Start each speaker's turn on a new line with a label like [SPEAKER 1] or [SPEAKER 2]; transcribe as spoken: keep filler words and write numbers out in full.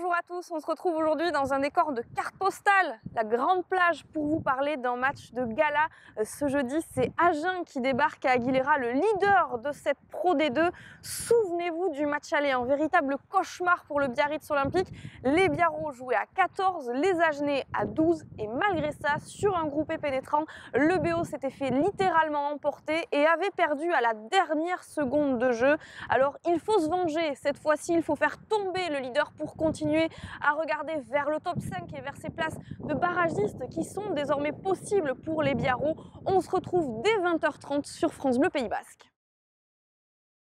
[SPEAKER 1] Bonjour à tous, on se retrouve aujourd'hui dans un décor de carte postale, la grande plage, pour vous parler d'un match de gala. Ce jeudi, c'est Agen qui débarque à Aguilera, le leader de cette Pro D deux. Souvenez-vous du match aller, un véritable cauchemar pour le Biarritz Olympique. Les Biarros jouaient à quatorze, les Agenais à douze, et malgré ça, sur un groupé pénétrant, le B O s'était fait littéralement emporter et avait perdu à la dernière seconde de jeu. Alors il faut se venger, cette fois-ci il faut faire tomber le leader pour continuer à regarder vers le top cinq et vers ces places de barragistes qui sont désormais possibles pour les Biarros. On se retrouve dès vingt heures trente sur France Bleu Pays Basque.